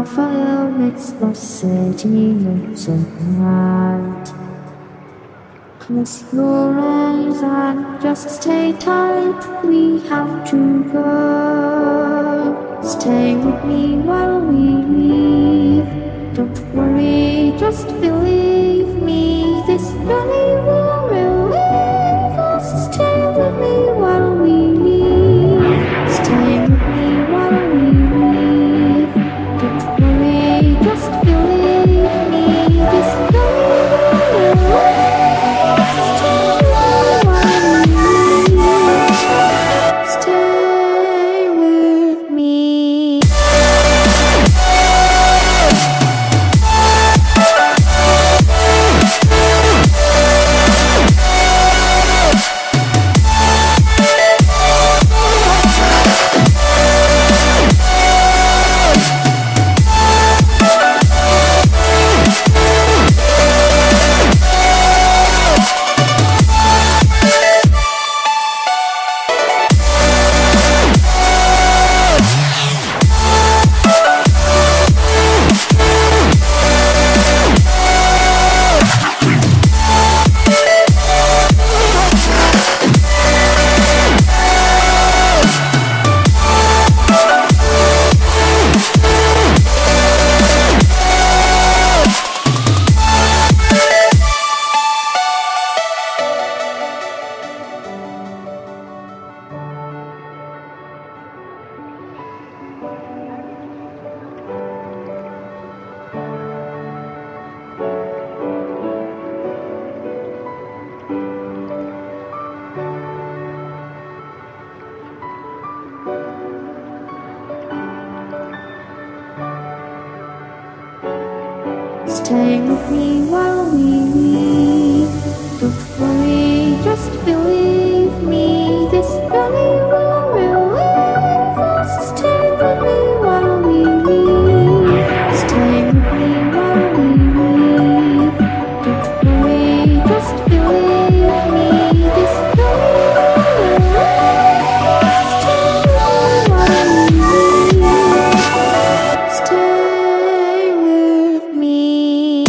our fire makes the city look so bright. Close your eyes and just stay tight, we have to go. Stay with me while we leave. Don't worry, just believe me, this journey will relieve us. Stay with me while we leave. Stay with me while we leave. Don't worry, just believe me, this journey will relieve us. Stay with me while we leave. Stay with me. Stay with me while we leave. Don't worry, just believe me, this journey will relieve us. Stay with me while we leave. Stay with me while we leave. Don't worry, just believe me, this journey will relieve us. Stay with me while we leave. Stay with me.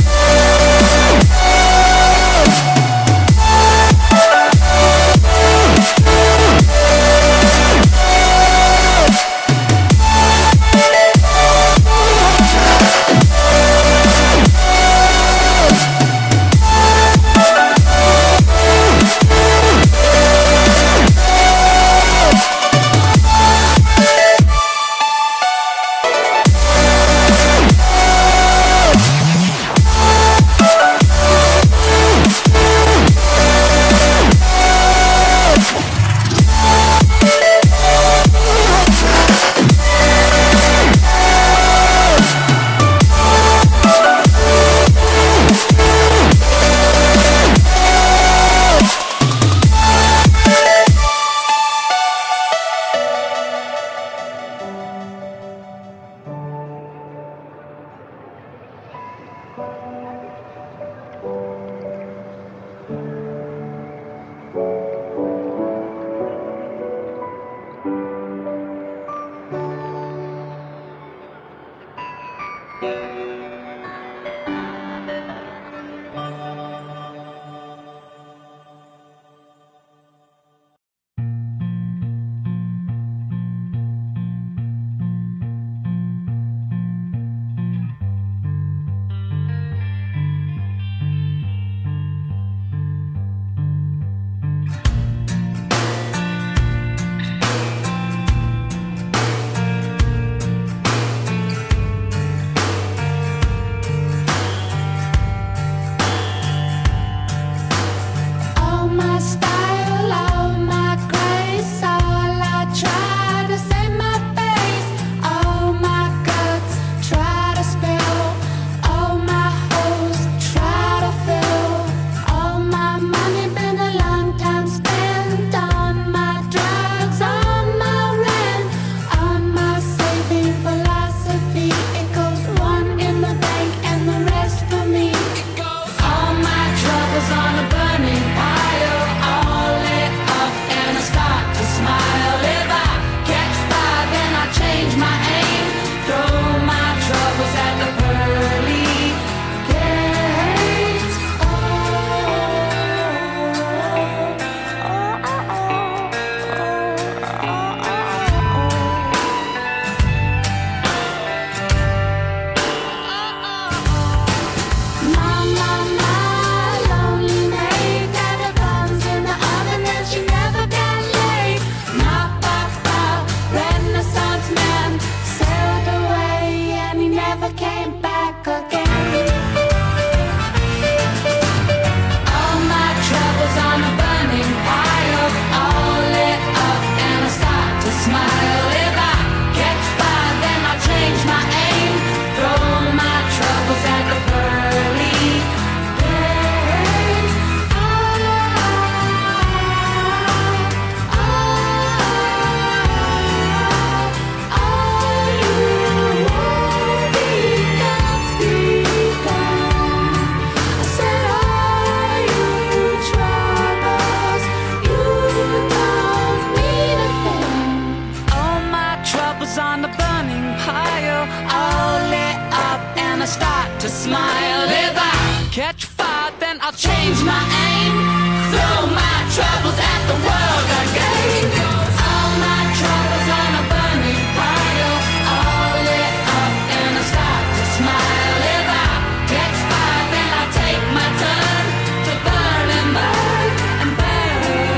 to smile. If I catch fire, then I'll change my aim. Throw my troubles at the world again. All my troubles on a burning pile, all lit up and I start to smile. If I catch fire, then I'll take my turn to burn and burn and burn.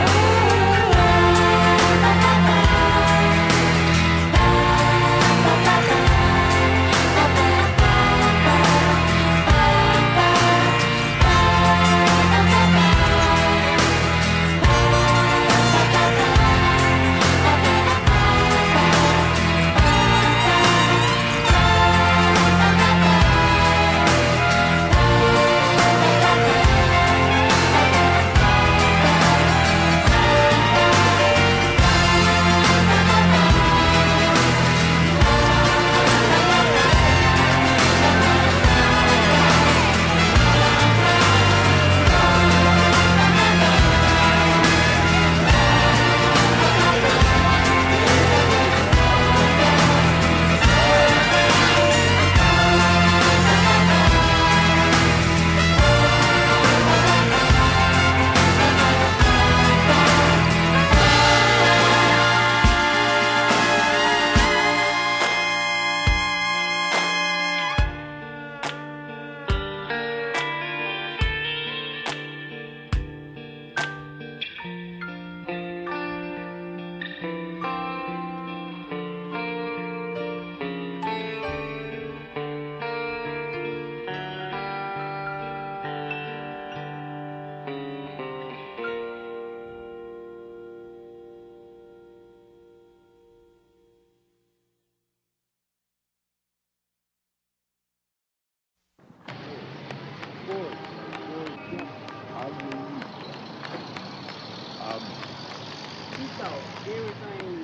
He thought everything